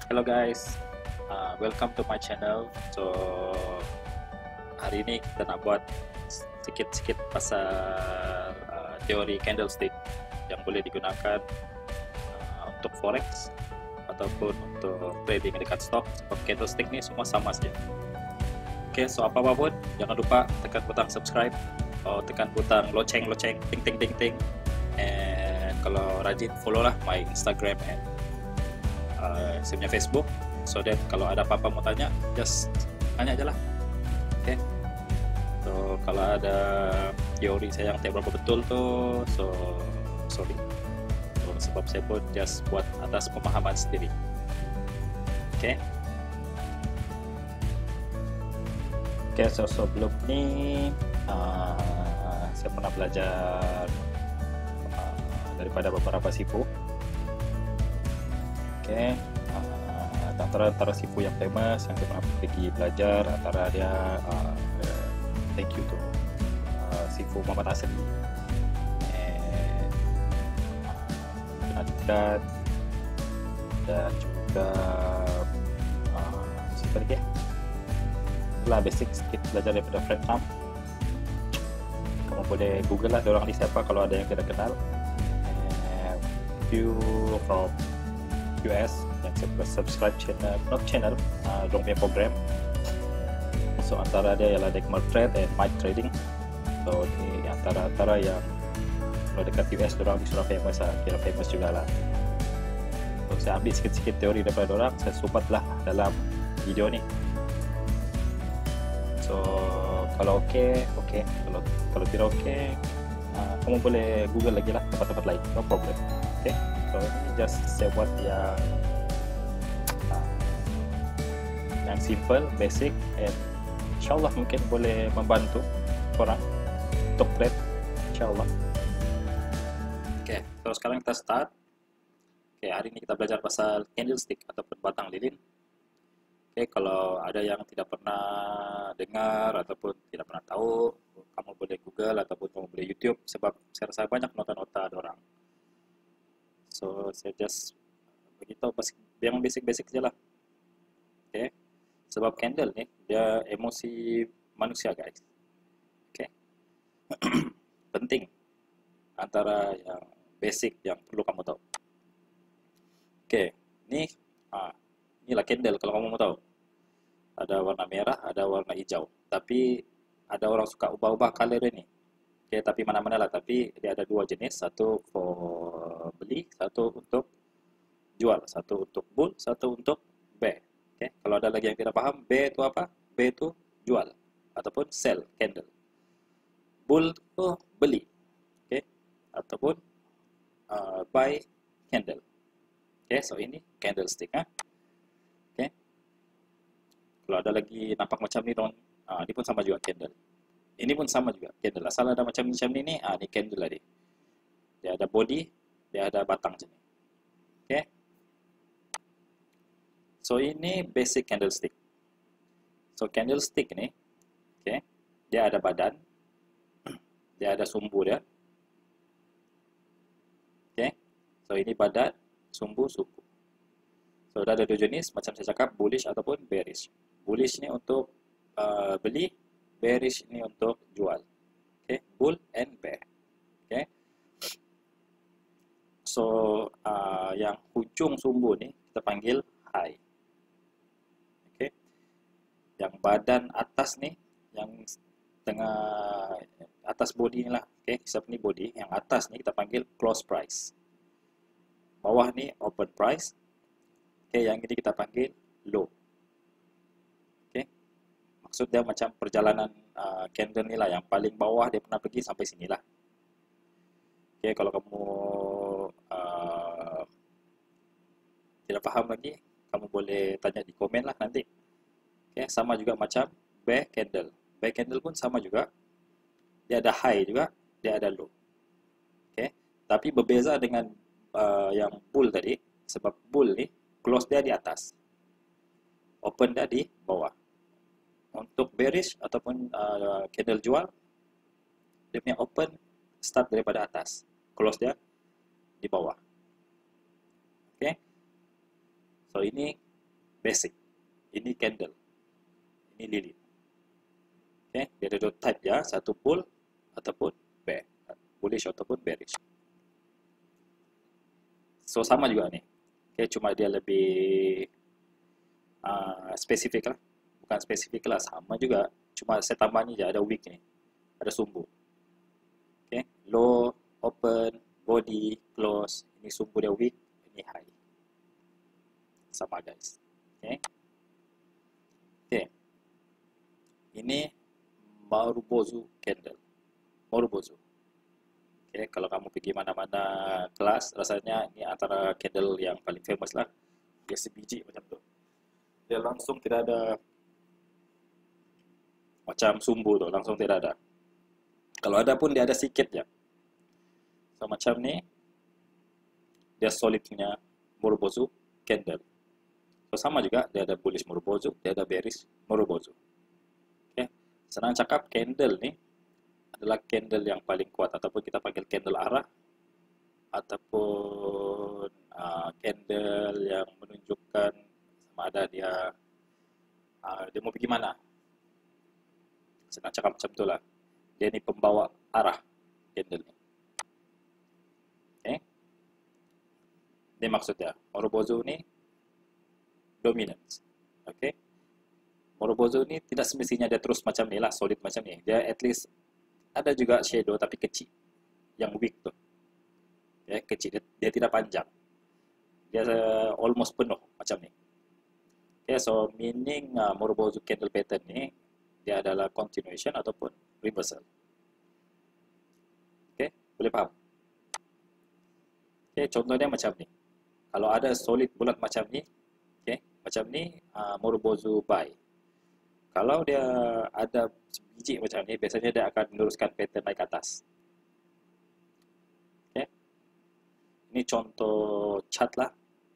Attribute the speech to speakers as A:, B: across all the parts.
A: Hello guys, welcome to my channel. So hari ini kita nak buat sedikit-sedikit pasal teori candlestick yang boleh digunakan untuk forex ataupun untuk trading dekat stock. Sebab candlestick ni semua sama saja. Okay, so apa pun jangan lupa tekan butang subscribe atau tekan butang loceng ting ting ting ting. And kalau rajin follow lah my Instagram and saya punya Facebook, so that kalau ada apa-apa mau tanya, just tanya aja lah. Okay. So kalau ada teori saya yang tidak berapa betul tuh, so sorry. So, sebab saya pun just buat atas pemahaman sendiri. Okay. Okay, so sebelum ni saya pernah belajar daripada beberapa sifu. Okay. Antara sifu yang famous yang saya pernah pergi belajar, antara dia thank you to sifu Muhammad Asri dan juga siapa lagi itulah basic sedikit belajar daripada Fred Trump. Kamu boleh google lah diorang ni siapa kalau ada yang tidak kenal. Few from US yang saya subscribe channel dorang punya program. So antara dia ialah Decmal Trade and Mike Trading. So ni antara yang kalau dekat US dorang disuruh famous lah, kira famous jugalah. So saya ambil sikit-sikit teori daripada dorang, saya subat lah dalam video ni. So kalau okey, kalau tidak okey, kamu boleh google lagi lah tempat-tempat lain, no problem. Okay. So ini just saya buat yang simple, basic, and insyaAllah mungkin boleh membantu orang untuk trade, insyaAllah. Okay, so sekarang kita start. Okay, hari ini kita belajar pasal candlestick ataupun batang lilin. Okay, kalau ada yang tidak pernah dengar ataupun tidak pernah tahu, kamu boleh Google ataupun kamu boleh YouTube, sebab saya rasa banyak nota-nota ada orang. So saya just beritahu yang basic-basic je lah. Okay. Sebab candle ni dia emosi manusia guys. Okay. Penting antara yang basic yang perlu kamu tahu. Okay. Inilah candle kalau kamu mau tahu. Ada warna merah, ada warna hijau. Tapi ada orang suka ubah-ubah color dia ni. Okay, tapi mana-mana lah. Tapi dia ada dua jenis. Satu for beli, satu untuk jual. Satu untuk bull, satu untuk bear. Okay. Kalau ada lagi yang tidak paham, bear itu apa? Bear itu jual ataupun sell candle. Bull itu beli. Okay. Ataupun buy candle. Okay, so ini candlestick. Okay. Kalau ada lagi nampak macam ni, ini pun sama juga candle. Ini pun sama juga candle. Asal ada macam ni ni candle lah dia. Dia ada body, dia ada batang macam ni. Okay. So ini basic candlestick. So candlestick ni, okay, dia ada badan, dia ada sumbu dia. Okay. So ini badan, sumbu. So ada dua jenis, macam saya cakap, bullish ataupun bearish. Bullish ni untuk beli, bearish ni untuk jual. Okay, bull and bear. Okay. So yang hujung sumbu ni kita panggil high. Okay. Yang badan atas ni, yang tengah atas body ni lah. Okay, sebab ni body. Yang atas ni kita panggil close price. Bawah ni open price. Okay, yang ini kita panggil low. Maksud dia macam perjalanan candle ni lah, yang paling bawah dia pernah pergi sampai sini lah. Okay, kalau kamu tidak paham lagi, kamu boleh tanya di komen lah nanti. Okay, sama juga macam bear candle. Bear candle pun sama juga. Dia ada high juga, dia ada low. Okay, tapi berbeza dengan yang bull tadi, sebab bull ni close dia di atas, open dia di bawah. Untuk bearish ataupun candle jual, dia punya open start daripada atas, close dia di bawah. Okay. So ini basic. Ini candle. Ini lilin. Oke, dia ada dua type ya, satu bull ataupun bear, bullish ataupun bearish. So sama juga nih. Oke, cuma dia lebih spesifik lah. Bukan spesifik lah, sama juga. Cuma saya tambah nih ada wick nih. Ada sumbu. Oke, low, open, body, close. Ini sumbu dia wick, ini high. Sama guys. Oke. Oke. Ini Marubozu candle. Marubozu. Oke, kalau kamu pergi mana-mana kelas, rasanya ini antara candle yang paling famous lah. Dia sebiji macam tu. Dia langsung tidak ada macam sumbu tu, langsung tidak ada. Kalau ada pun dia ada sikit ya. So macam ni, dia solidnya Marubozu candle. So sama juga, dia ada bullish Marubozu, dia ada bearish Marubozu. Oke, senang cakap candle ni adalah candle yang paling kuat, ataupun kita panggil candle arah, ataupun candle yang menunjukkan sama ada dia mau pergi mana. Senang cakap macam itulah. Dia ni pembawa arah candle ni. Oke, ini maksudnya Marubozu ni dominance. Oke, Marubozu ni tidak semestinya dia terus macam ni lah, solid macam ni. Dia at least ada juga shadow tapi kecil, yang weak tu. Ya, kecil, dia tidak panjang. Dia almost penuh macam ni. Okay, so meaning Marubozu candle pattern ni dia adalah continuation ataupun reversal. Okay, boleh faham? Okay, contohnya macam ni. Kalau ada solid bulat macam ni, okay, macam ni Marubozu buy. Kalau dia ada biji macam ni, biasanya dia akan meneruskan pattern naik ke atas. Okay. Ini contoh chart lah.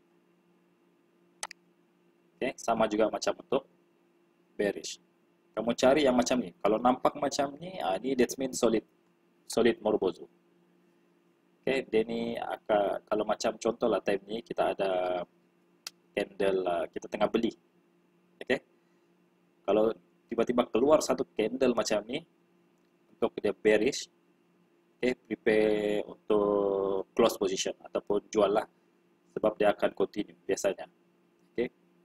A: Okay. Sama juga macam untuk bearish. Kamu cari yang macam ni. Kalau nampak macam ni, ini that means solid Marubozu. Okay. Dia ni akan, kalau macam contoh lah time ni, kita ada candle, kita tengah beli. Okay. Kalau tiba-tiba keluar satu candle macam ni untuk dia bearish, okay, prepare untuk close position ataupun jual lah, sebab dia akan continue biasanya. Okay.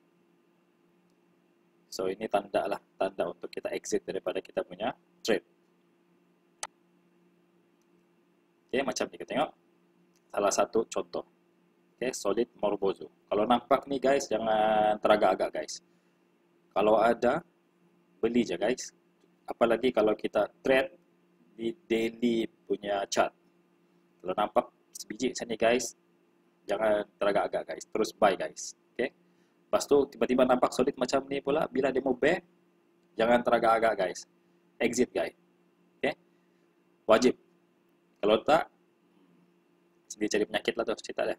A: So ini tanda lah, tanda untuk kita exit daripada kita punya trade. Okay, macam ni kita tengok salah satu contoh. Okay, solid Marubozu. Kalau nampak ni guys, jangan teragak-agak guys. Kalau ada, beli je guys. Apalagi kalau kita trade di daily punya chart. Kalau nampak sebiji macam ni guys, jangan teragak-agak guys. Terus buy guys. Okay. Lepas tu tiba-tiba nampak solid macam ni pula, bila dia mau bear, jangan teragak-agak guys. Exit guys. Okay. Wajib. Kalau tak, sendiri cari penyakit lah tu cerita dia.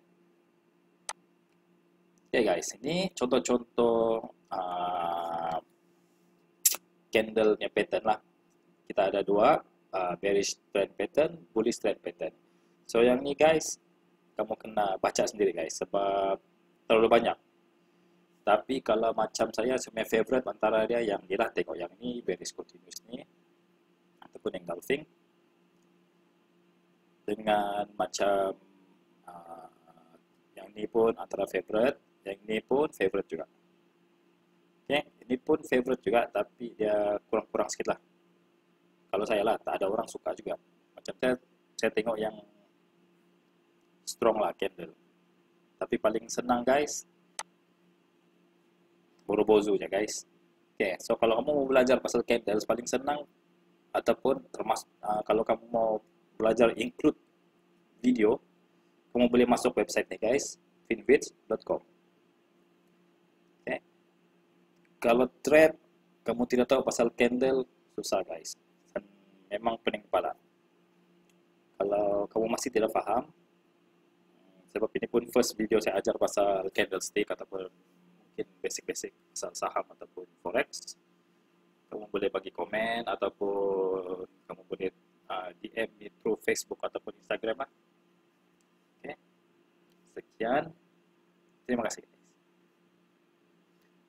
A: Okay guys, ini contoh-contoh candle-nya pattern lah. Kita ada dua, bearish trend pattern, bullish trend pattern. So yang ni guys, kamu kena baca sendiri guys, sebab terlalu banyak. Tapi kalau macam saya favorite antara dia yang ni lah, tengok yang ni, bearish continuous ni, ataupun engulfing. Dengan macam yang ni pun antara favorite, yang ni pun favorite juga. Okay, ini pun favorite juga, tapi dia kurang-kurang sikit lah. Kalau saya lah, tak ada orang suka juga. Macam saya tengok yang strong lah candle. Tapi paling senang guys, Marubozu ya guys. Okay, so kalau kamu mau belajar pasal candles paling senang, ataupun termasuk kalau kamu mau belajar include video, kamu boleh masuk website nih guys, finviz.com. Okay. Kalau trade kamu tidak tahu pasal candle, susah guys. Memang pening kepala. Kalau kamu masih tidak paham, sebab ini pun first video saya ajar pasal candlestick ataupun mungkin basic-basic pasal saham ataupun forex, kamu boleh bagi komen ataupun kamu boleh DM me through Facebook ataupun Instagram lah. Okay. Sekian. Terima kasih.